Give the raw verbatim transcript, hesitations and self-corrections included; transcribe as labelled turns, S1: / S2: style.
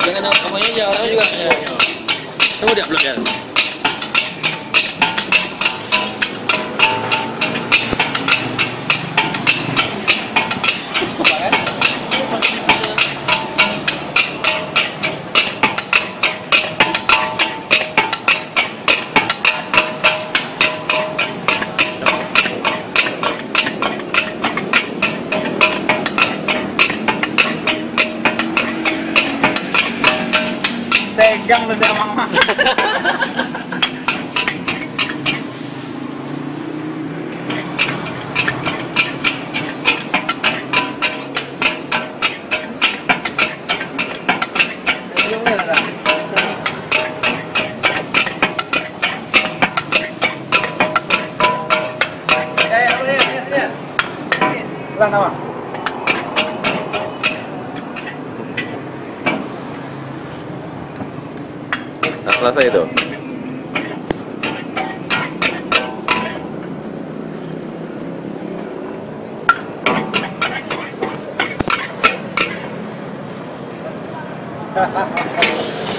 S1: Jangan kamunya aja, orang juga. Ya, ya. Kamu udah belum ya?
S2: Tegang lu deh mama. Nama.
S3: Nah, selesai itu.
S2: Hahaha.